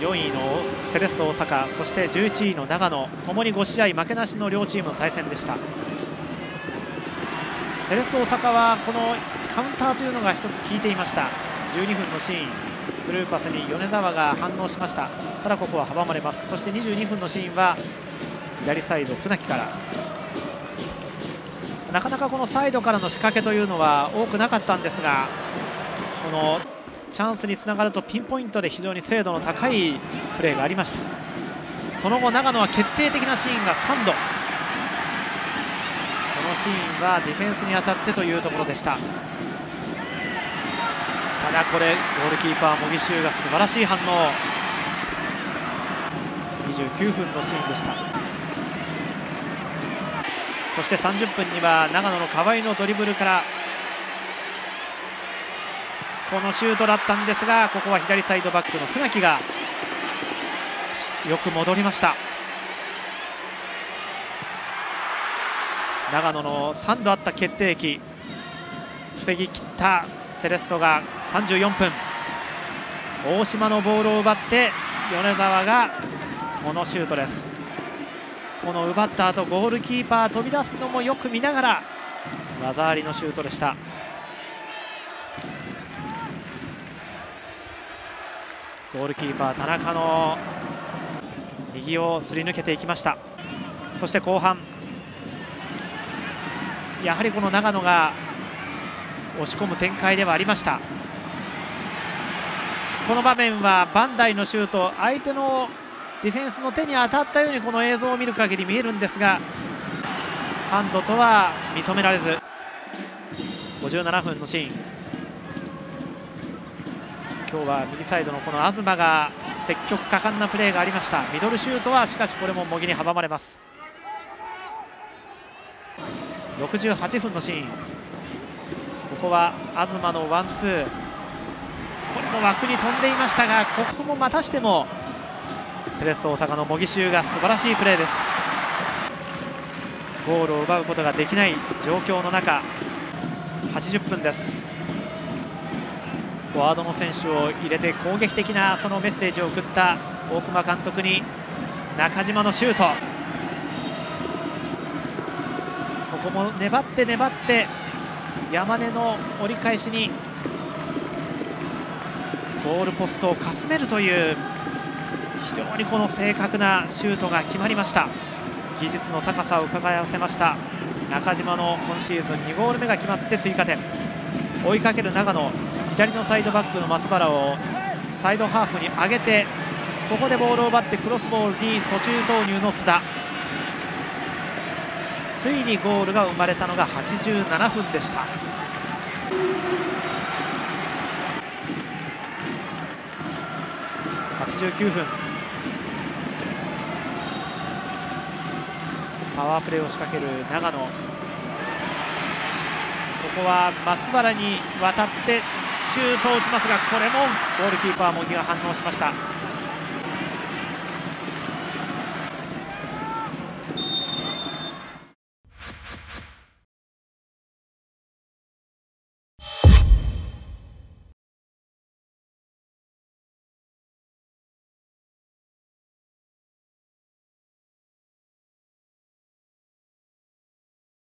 4位のセレッソ大阪、そして11位の長野、ともに5試合負けなしの両チームの対戦でした。セレッソ大阪はこのカウンターというのが一つ効いていました。12分のシーン、スルーパスに米沢が反応しました。ただここは阻まれます。そして22分のシーンは左サイド船木から、なかなかこのサイドからの仕掛けというのは多くなかったんですが、このチャンスにつながるとピンポイントで非常に精度の高いプレーがありました。その後長野は決定的なシーンが3度、このシーンはディフェンスに当たってというところでした。ただこれゴールキーパー茂木修が素晴らしい反応。29分のシーンでした。そして30分には長野の河合のドリブルからこのシュートだったんですが、ここは左サイドバックの船木がよく戻りました。長野の3度あった決定機防ぎ切ったセレッソが34分、大島のボールを奪って米沢がこのシュートです。この奪った後ゴールキーパー飛び出すのもよく見ながら技ありのシュートでした。ゴールキーパー田中の右をすり抜けていきました。そして後半やはりこの長野が押し込む展開ではありました。この場面はバンダイのシュート、相手のディフェンスの手に当たったようにこの映像を見る限り見えるんですが、ハンドとは認められず。57分のシーン、今日は右サイドのこの東が積極果敢なプレーがありました。ミドルシュートはしかしこれも茂木に阻まれます。68分のシーン、ここは東のワンツー、これも枠に飛んでいましたが、ここもまたしてもセレッソ大阪の茂木修が素晴らしいプレーです。ゴールを奪うことができない状況の中、80分です。フォワードの選手を入れて攻撃的なそのメッセージを送った大熊監督に中島のシュート、ここも粘って粘って山根の折り返しにゴールポストをかすめるという非常にこの正確なシュートが決まりました。技術の高さを伺わせました中島の今シーズン2ゴール目が決まって追加点。追いかける長野、左のサイドバックの松原をサイドハーフに上げて、ここでボールを奪ってクロスボールに途中投入の津田、ついにゴールが生まれたのが87分でした。89分、パワープレーを仕掛ける長野、ここは松原に渡ってシュートを打ちますが、これもゴールキーパー茂木が反応しました。